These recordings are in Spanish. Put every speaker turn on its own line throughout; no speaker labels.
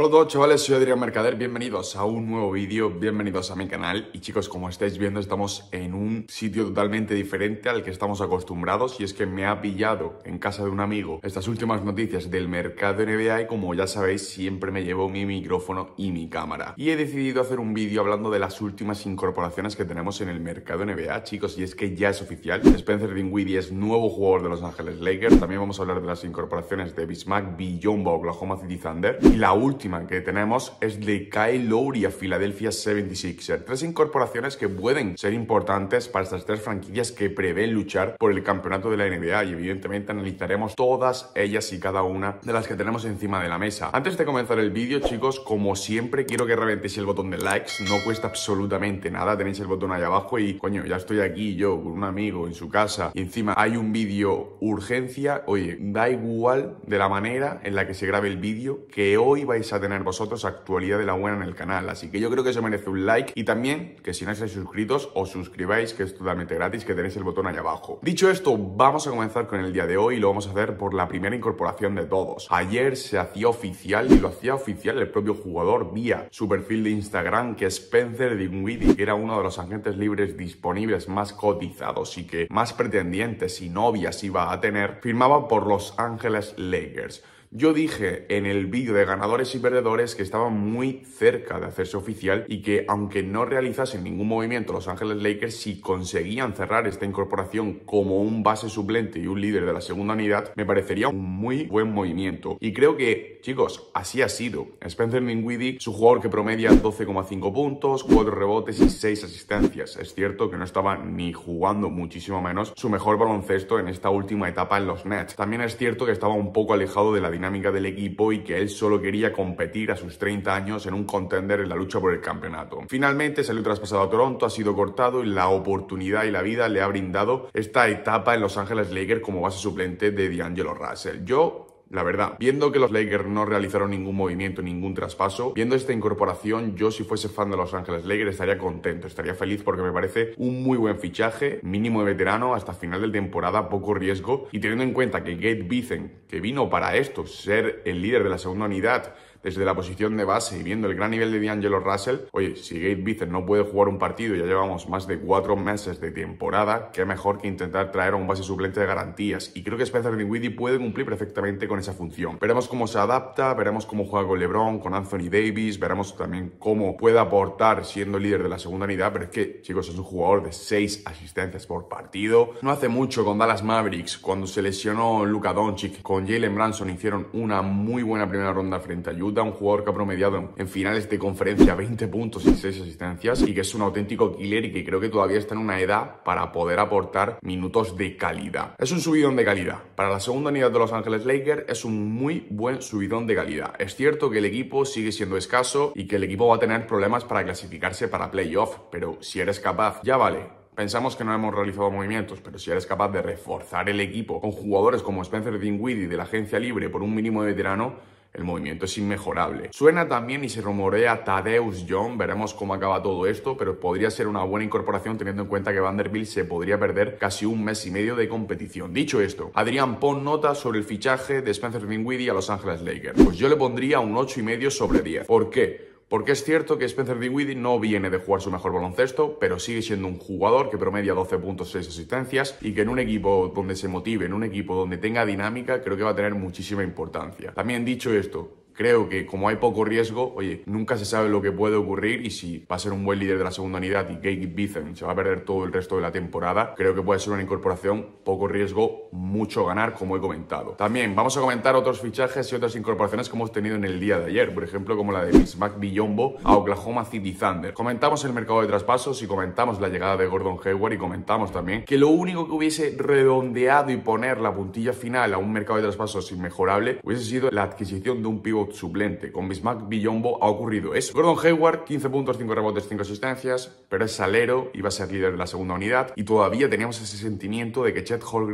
a todos, chavales, soy Adrián Mercader, bienvenidos a un nuevo vídeo, bienvenidos a mi canal. Y chicos, como estáis viendo, estamos en un sitio totalmente diferente al que estamos acostumbrados, y es que me ha pillado en casa de un amigo estas últimas noticias del mercado NBA y, como ya sabéis, siempre me llevo mi micrófono y mi cámara. Y he decidido hacer un vídeo hablando de las últimas incorporaciones que tenemos en el mercado NBA, chicos, y es que ya es oficial. Spencer Dinwiddie es nuevo jugador de Los Ángeles Lakers. También vamos a hablar de las incorporaciones de Bismack Biyombo a Oklahoma City Thunder. Y la última que tenemos es de Kyle Lowry a Philadelphia 76ers. Tres incorporaciones que pueden ser importantes para estas tres franquicias que prevén luchar por el campeonato de la NBA, y evidentemente analizaremos todas ellas y cada una de las que tenemos encima de la mesa. Antes de comenzar el vídeo, chicos, como siempre, quiero que reventéis el botón de likes. No cuesta absolutamente nada, tenéis el botón ahí abajo y, coño, ya estoy aquí yo con un amigo en su casa y encima hay un vídeo urgencia. Oye, da igual de la manera en la que se grabe el vídeo, que hoy vais a tener vosotros actualidad de la buena en el canal, así que yo creo que eso merece un like, y también que si no estáis suscritos os suscribáis, que es totalmente gratis, que tenéis el botón ahí abajo. Dicho esto, vamos a comenzar con el día de hoy y lo vamos a hacer por la primera incorporación de todos. Ayer se hacía oficial, y lo hacía oficial el propio jugador vía su perfil de Instagram, que Spencer Dinwiddie, que era uno de los agentes libres disponibles más cotizados y que más pretendientes y novias iba a tener, firmaba por Los Ángeles Lakers. Yo dije en el vídeo de ganadores y perdedores que estaba muy cerca de hacerse oficial y que, aunque no realizasen ningún movimiento Los Ángeles Lakers, si conseguían cerrar esta incorporación como un base suplente y un líder de la segunda unidad, me parecería un muy buen movimiento. Y creo que, chicos, así ha sido. Spencer Dinwiddie es un jugador que promedia 12,5 puntos, 4 rebotes y 6 asistencias. Es cierto que no estaba ni jugando, muchísimo menos, su mejor baloncesto en esta última etapa en los Nets. También es cierto que estaba un poco alejado de la dinámica del equipo y que él solo quería competir a sus 30 años en un contender en la lucha por el campeonato. Finalmente salió traspasado a Toronto, ha sido cortado y la oportunidad y la vida le ha brindado esta etapa en Los Ángeles Lakers como base suplente de D'Angelo Russell. La verdad, viendo que los Lakers no realizaron ningún movimiento, ningún traspaso, viendo esta incorporación, yo, si fuese fan de Los Ángeles Lakers, estaría contento, estaría feliz, porque me parece un muy buen fichaje, mínimo de veterano hasta final de temporada, poco riesgo, y teniendo en cuenta que Gabe Vincent, que vino para esto, ser el líder de la segunda unidad desde la posición de base, y viendo el gran nivel de D'Angelo Russell, oye, si Gabe Vincent no puede jugar un partido, ya llevamos más de 4 meses de temporada, qué mejor que intentar traer a un base suplente de garantías, y creo que Spencer Dinwiddie puede cumplir perfectamente con esa función. Veremos cómo se adapta, veremos cómo juega con LeBron, con Anthony Davis, veremos también cómo puede aportar siendo líder de la segunda unidad, pero es que, chicos, es un jugador de 6 asistencias por partido. No hace mucho con Dallas Mavericks, cuando se lesionó Luka Doncic, con Jalen Brunson hicieron una muy buena primera ronda frente a Utah, un jugador que ha promediado en finales de conferencia 20 puntos y 6 asistencias, y que es un auténtico killer y que creo que todavía está en una edad para poder aportar minutos de calidad. Es un subidón de calidad. Para la segunda unidad de Los Ángeles Lakers es un muy buen subidón de calidad. Es cierto que el equipo sigue siendo escaso y que el equipo va a tener problemas para clasificarse para playoff, pero si eres capaz, ya vale. Pensamos que no hemos realizado movimientos, pero si eres capaz de reforzar el equipo con jugadores como Spencer Dinwiddie de la agencia libre por un mínimo de veterano, el movimiento es inmejorable. Suena también y se rumorea Thaddeus Young, veremos cómo acaba todo esto, pero podría ser una buena incorporación teniendo en cuenta que Vanderbilt se podría perder casi un mes y medio de competición. Dicho esto, Adrián, pon nota sobre el fichaje de Spencer Dinwiddie a Los Ángeles Lakers. Pues yo le pondría un 8,5 sobre 10. ¿Por qué? Porque es cierto que Spencer Dinwiddie no viene de jugar su mejor baloncesto, pero sigue siendo un jugador que promedia 12 puntos, 6 asistencias, y que en un equipo donde se motive, en un equipo donde tenga dinámica, creo que va a tener muchísima importancia. También, dicho esto, creo que como hay poco riesgo, oye, nunca se sabe lo que puede ocurrir, y si va a ser un buen líder de la segunda unidad y Gabe Vincent se va a perder todo el resto de la temporada, creo que puede ser una incorporación poco riesgo, mucho ganar, como he comentado. También vamos a comentar otros fichajes y otras incorporaciones que hemos tenido en el día de ayer, por ejemplo, como la de Bismack Biyombo a Oklahoma City Thunder. Comentamos el mercado de traspasos y comentamos la llegada de Gordon Hayward, y comentamos también que lo único que hubiese redondeado y poner la puntilla final a un mercado de traspasos inmejorable hubiese sido la adquisición de un pívot suplente. Con Bismack Biyombo ha ocurrido eso. Gordon Hayward, 15 puntos, 5 rebotes, 5 asistencias, pero es salero, iba a ser líder de la segunda unidad, y todavía teníamos ese sentimiento de que Chet Holmgren no estaba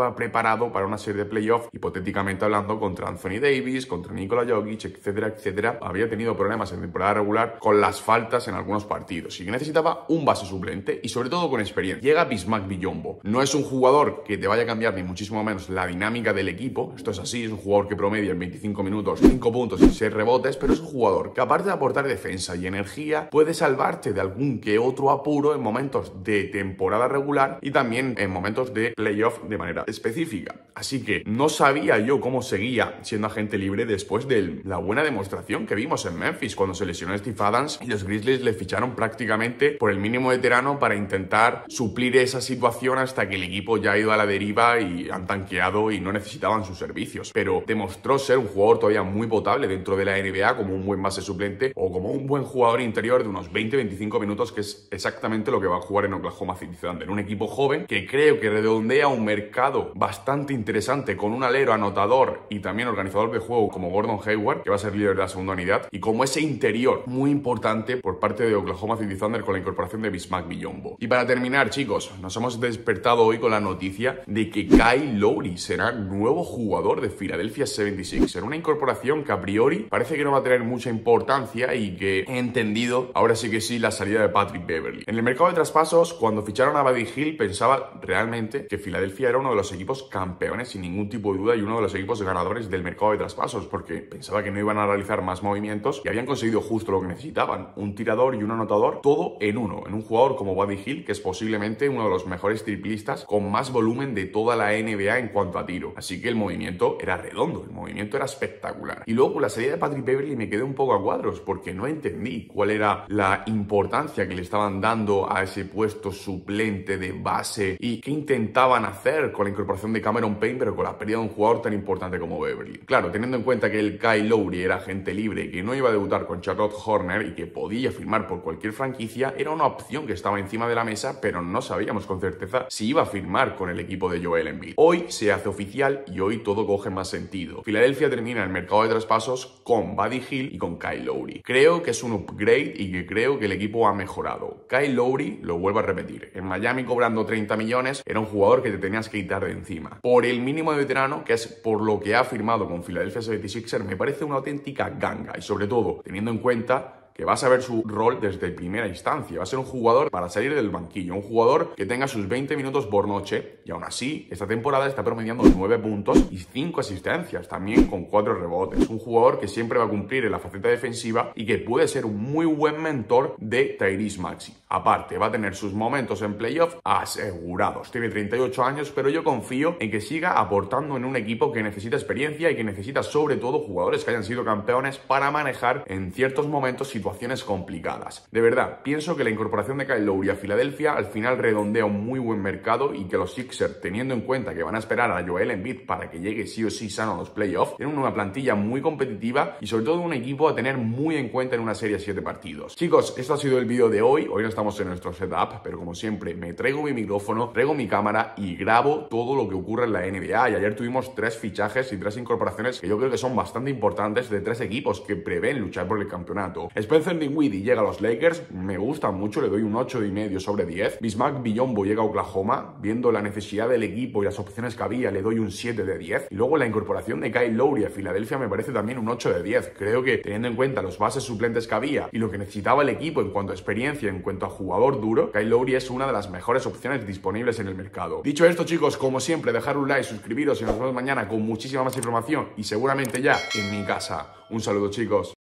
estaba preparado para una serie de playoffs, hipotéticamente hablando, contra Anthony Davis, contra Nikola Jokic, etcétera, etcétera. Había tenido problemas en temporada regular con las faltas en algunos partidos y que necesitaba un base suplente y sobre todo con experiencia. Llega Bismack Biyombo. No es un jugador que te vaya a cambiar ni muchísimo menos la dinámica del equipo. Esto es así, es un jugador que promedia en 25 minutos 5 puntos y 6 rebotes, pero es un jugador que aparte de aportar defensa y energía, puede salvarte de algún que otro apuro en momentos de temporada regular y también en momentos de playoff de manera específica. Así que no sabía yo cómo seguía siendo agente libre después de la buena demostración que vimos en Memphis cuando se lesionó Steve Adams y los Grizzlies le ficharon prácticamente por el mínimo veterano para intentar suplir esa situación hasta que el equipo ya ha ido a la deriva y han tanqueado y no necesitaban sus servicios. Pero demostró ser un jugador todavía muy potable dentro de la NBA como un buen base suplente o como un buen jugador interior de unos 20-25 minutos, que es exactamente lo que va a jugar en Oklahoma City Thunder. Un equipo joven que creo que redondea un mercado bastante interesante con un alero anotador y también organizador de juego como Gordon Hayward, que va a ser líder de la segunda unidad, y como ese interior muy importante por parte de Oklahoma City Thunder con la incorporación de Bismack Biyombo. Y para terminar, chicos, nos hemos despertado hoy con la noticia de que Kyle Lowry será nuevo jugador de Philadelphia 76ers. Será una incorporación que a priori parece que no va a tener mucha importancia y que he entendido, ahora sí que sí, la salida de Patrick Beverley. En el mercado de traspasos, cuando ficharon a Buddy Hield, pensaba realmente que Philadelphia era uno de los equipos campeones sin ningún tipo de duda y uno de los equipos ganadores del mercado de traspasos, porque pensaba que no iban a realizar más movimientos y habían conseguido justo lo que necesitaban, un tirador y un anotador, todo en uno, en un jugador como Buddy Hield, que es posiblemente uno de los mejores triplistas con más volumen de toda la NBA en cuanto a tiro. Así que el movimiento era redondo, el movimiento era espectacular. Y luego con la salida de Patrick Beverley me quedé un poco a cuadros porque no entendí cuál era la importancia que le estaban dando a ese puesto suplente de base y qué intentaban hacer con la incorporación de Cameron Payne, pero con la pérdida de un jugador tan importante como Beverley. Claro, teniendo en cuenta que el Kyle Lowry era agente libre, que no iba a debutar con Charlotte Hornets y que podía firmar por cualquier franquicia, era una opción que estaba encima de la mesa, pero no sabíamos con certeza si iba a firmar con el equipo de Joel Embiid. Hoy se hace oficial y hoy todo coge más sentido. Filadelfia termina el mercado de traspasos con Buddy Hield y con Kyle Lowry. Creo que es un upgrade y que creo que el equipo ha mejorado. Kyle Lowry, lo vuelvo a repetir, en Miami cobrando 30 millones, era un jugador que te tenías que quitar de encima. Por el mínimo de veterano, que es por lo que ha firmado con Philadelphia 76ers, me parece una auténtica ganga y sobre todo teniendo en cuenta que va a saber su rol desde primera instancia. Va a ser un jugador para salir del banquillo, un jugador que tenga sus 20 minutos por noche y aún así esta temporada está promediando 9 puntos y 5 asistencias, también con 4 rebotes. Un jugador que siempre va a cumplir en la faceta defensiva y que puede ser un muy buen mentor de Tyrese Maxey. Aparte, va a tener sus momentos en playoff asegurados. Tiene 38 años, pero yo confío en que siga aportando en un equipo que necesita experiencia y que necesita sobre todo jugadores que hayan sido campeones para manejar en ciertos momentos situaciones complicadas. De verdad, pienso que la incorporación de Kyle Lowry a Filadelfia al final redondea un muy buen mercado y que los Sixers, teniendo en cuenta que van a esperar a Joel Embiid para que llegue sí o sí sano a los playoffs, tienen una plantilla muy competitiva y sobre todo un equipo a tener muy en cuenta en una serie de 7 partidos. Chicos, esto ha sido el vídeo de hoy. Hoy no estamos en nuestro setup, pero como siempre me traigo mi micrófono, traigo mi cámara y grabo todo lo que ocurre en la NBA. Y ayer tuvimos 3 fichajes y 3 incorporaciones que yo creo que son bastante importantes de 3 equipos que prevén luchar por el campeonato. Spencer Dinwiddie llega a los Lakers, me gusta mucho, le doy un 8,5 sobre 10. Bismack Biyombo llega a Oklahoma, viendo la necesidad del equipo y las opciones que había, le doy un 7 de 10. Y luego la incorporación de Kyle Lowry a Filadelfia me parece también un 8 de 10. Creo que teniendo en cuenta los bases suplentes que había y lo que necesitaba el equipo en cuanto a experiencia, en cuanto a jugador duro, Kyle Lowry es una de las mejores opciones disponibles en el mercado. Dicho esto, chicos, como siempre, dejar un like, suscribiros y nos vemos mañana con muchísima más información y seguramente ya en mi casa. Un saludo, chicos.